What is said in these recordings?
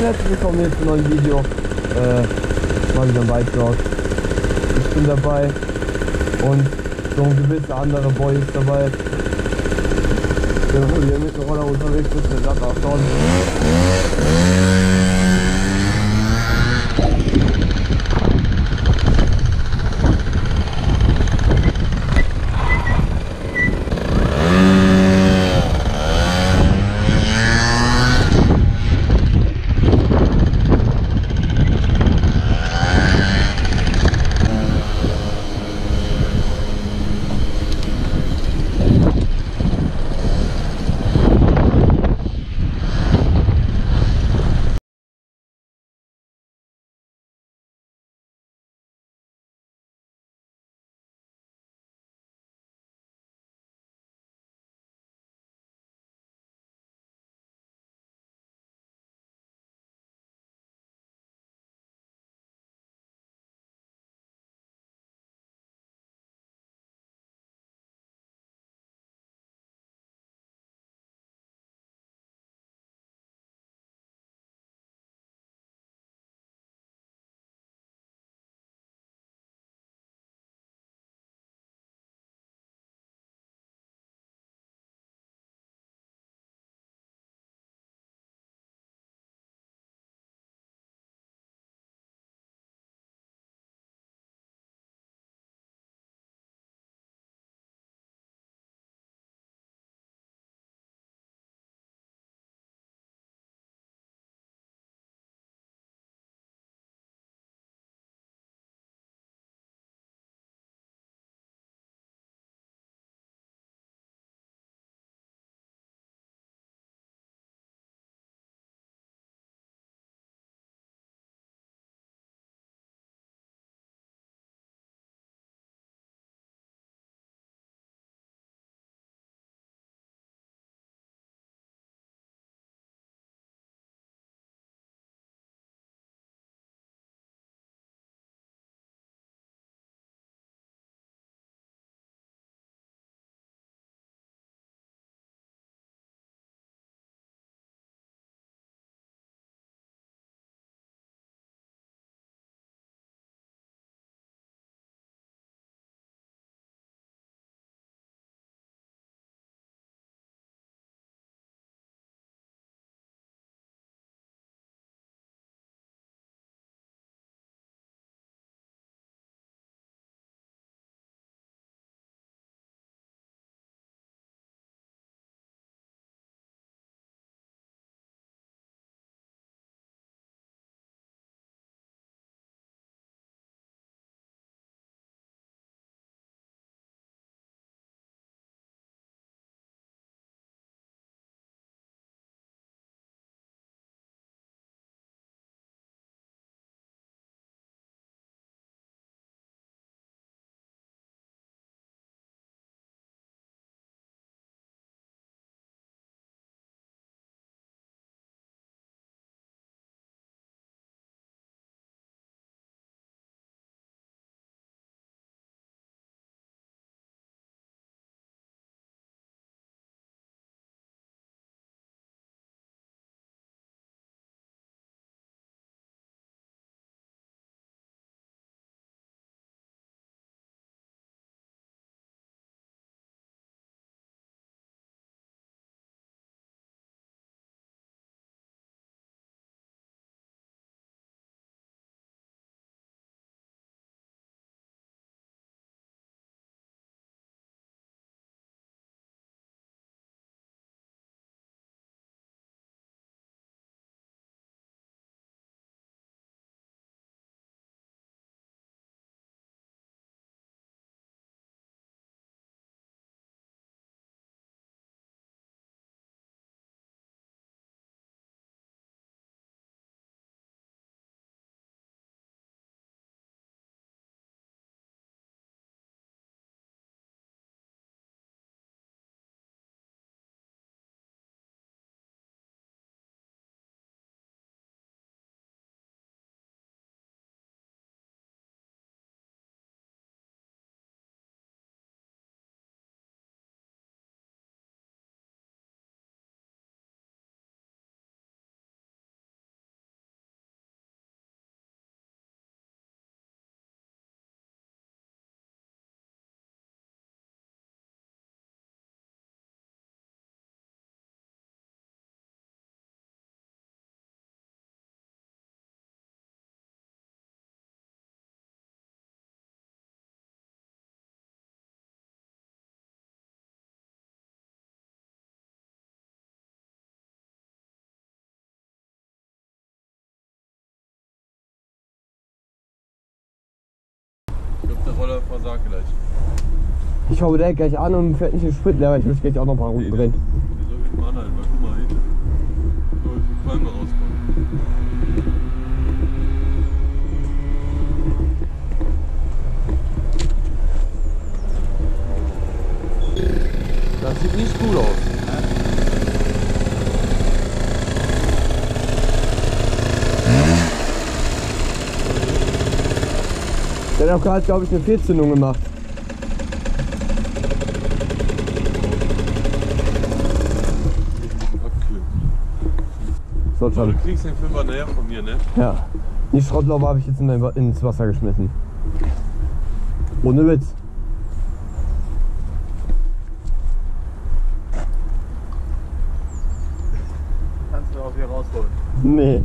herzlich willkommen hier zum neuen Video. Mal wieder ein Bike Talk. Ich bin dabei und so ein gewisser anderer Boy ist dabei. Der hier mit dem Roller unterwegs ist, der sagt auch schon. Roller versagt gleich. Ich hau der gleich an und fährt nicht den Sprit leer, weil ich will gleich auch noch ein paar Runden drehen. Die soll hinten anhalten, weil guck mal hinten. So, die Palme rauskommen. Das sieht nicht gut aus. Der hat auch gerade, glaube ich, eine Fehlzündung gemacht. Okay. So, Du kriegst den Fünfer näher von mir, ne? Ja. Die Schrottlaube habe ich jetzt ins Wasser geschmissen. Ohne Witz. Kannst du auch hier rausholen. Nee.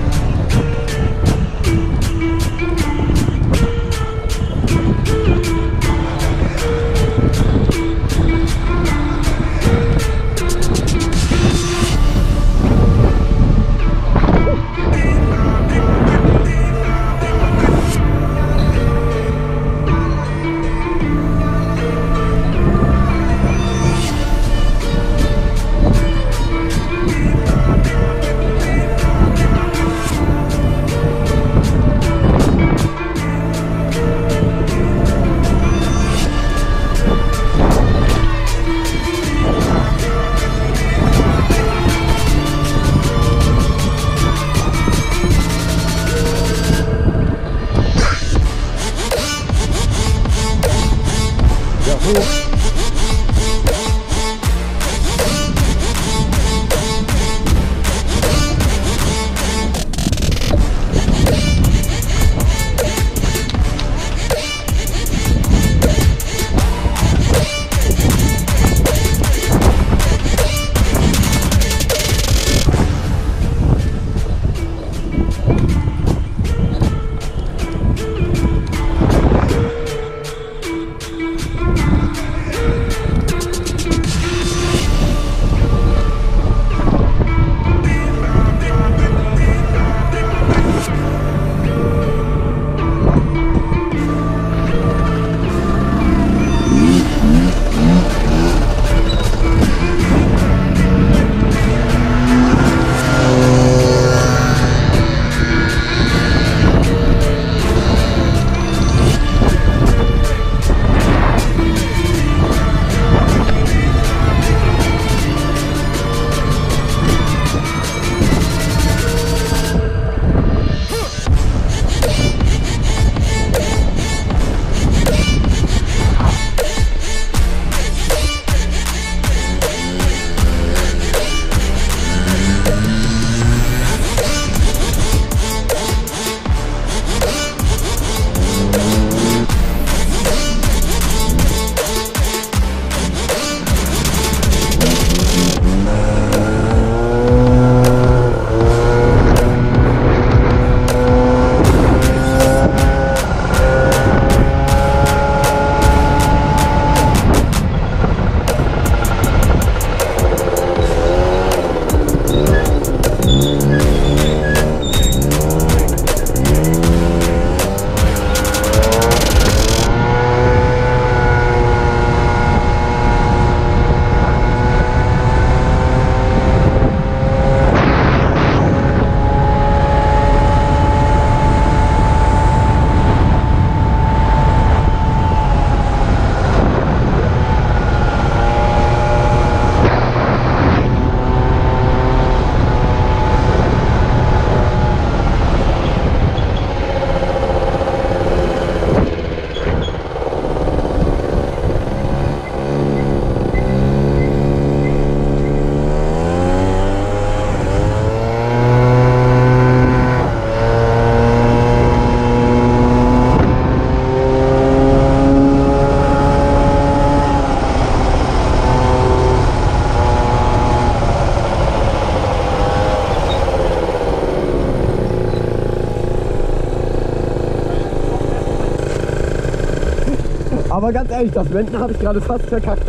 Aber ganz ehrlich, das Wenden habe ich gerade fast verkackt.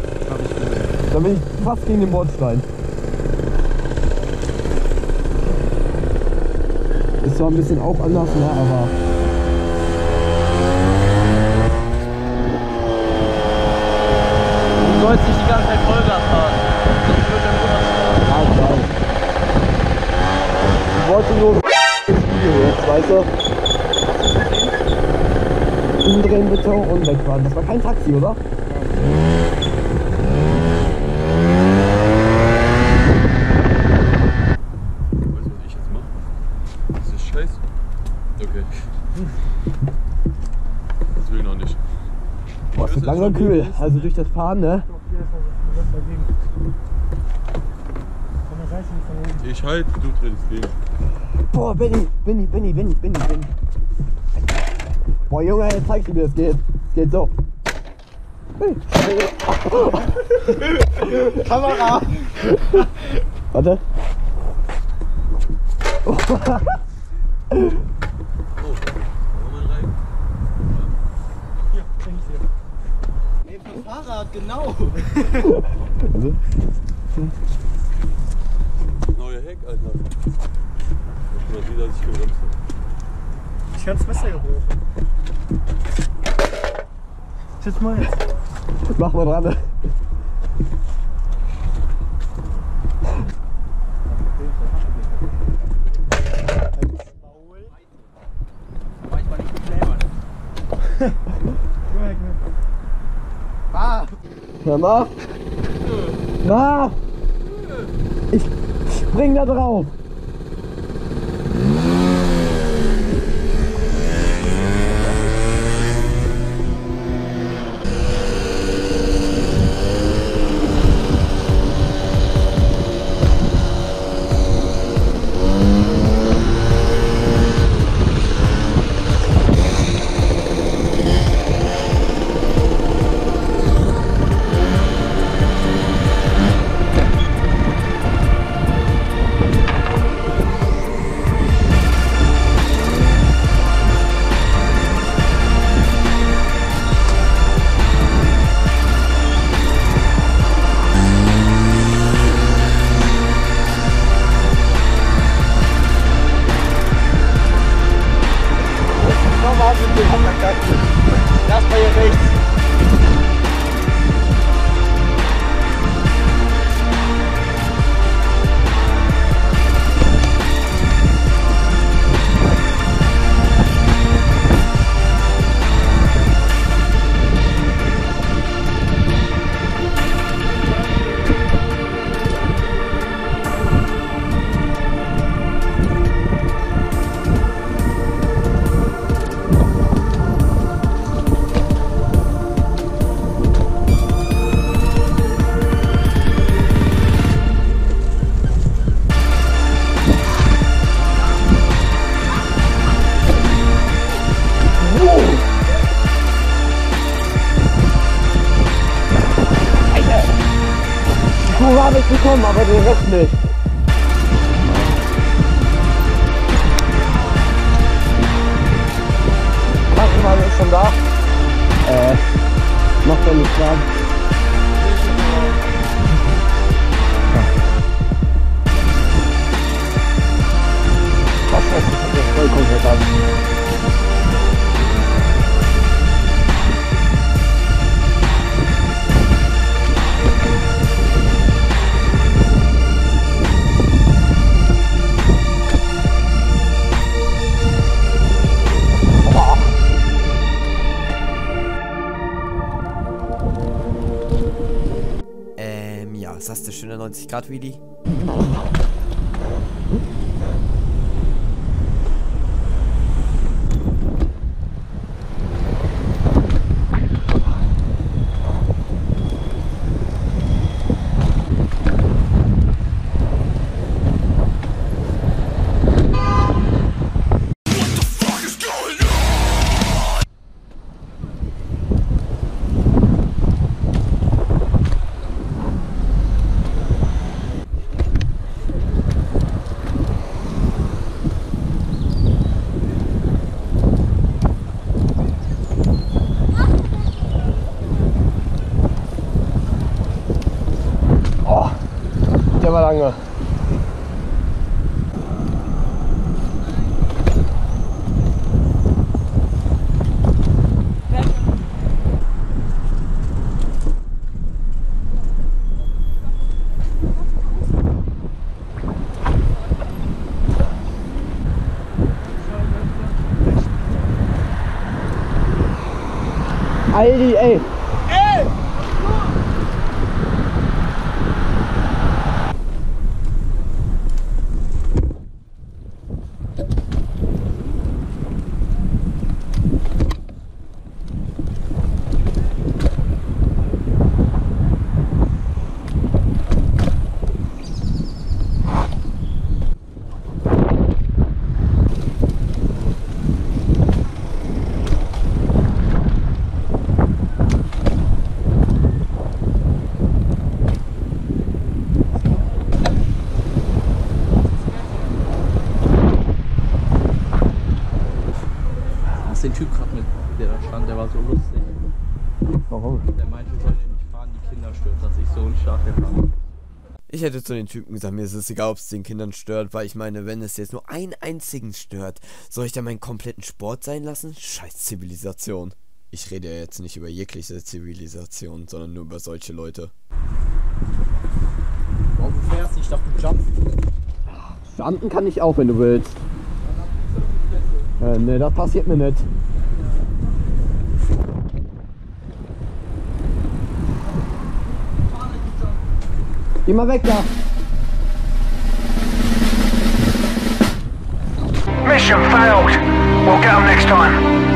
Da bin ich fast gegen den Bordstein. Ist zwar ein bisschen auch anders, ne, aber... sollst nicht die ganze Zeit Vollgas fahren. Sonst wird der Motor Ja, klar. Ich wollte nur jetzt, weißt du? Umdrehen bitte und wegfahren. Das war kein Taxi, oder? Weißt du, was ich jetzt mache? Das ist scheiße. Okay. Das will ich noch nicht. Boah, es wird langsam kühl. Also durch das Fahren, ne? Ich halt, du trittst gegen. Boah, Benni. Boah, Junge, jetzt zeigst du mir, wie das geht. Es geht so. Kamera! Warte. Oh, wollen wir rein? Ey, vom Fahrrad, genau. Also. Neuer Heck, Alter. Man sieht, dass ich gebremst habe. Ich kann das Messer gebrauchen. Jetzt mal jetzt. Mach mal dran. Manchmal nicht mit Flavor. Hör mal. Na! Ich spring da drauf. Das war hier rechts. Die Kurve habe ich bekommen, aber den Rest nicht. Maximal ist schon da. Macht ja nichts dran. Was heißt das? Voll komplett an. Ja, was hast du, schöner 90 Grad Wheelie? Der war lange. Aldi, ey! Den Typ gerade mit, der da stand, der war so lustig. Warum? Der meinte, wir sollen ja nicht fahren, die Kinder stört, dass ich so einen Start habe. Ich hätte zu den Typen gesagt, mir ist es egal, ob es den Kindern stört, weil ich meine, wenn es jetzt nur einen einzigen stört, soll ich dann meinen kompletten Sport sein lassen? Scheiß Zivilisation. Ich rede ja jetzt nicht über jegliche Zivilisation, sondern nur über solche Leute. Warum du fährst? Ich dachte, du jumpst. Jumpen kann ich auch, wenn du willst. Ne, das passiert mir nicht. Geh mal weg da! Mission failed. We'll get them next time.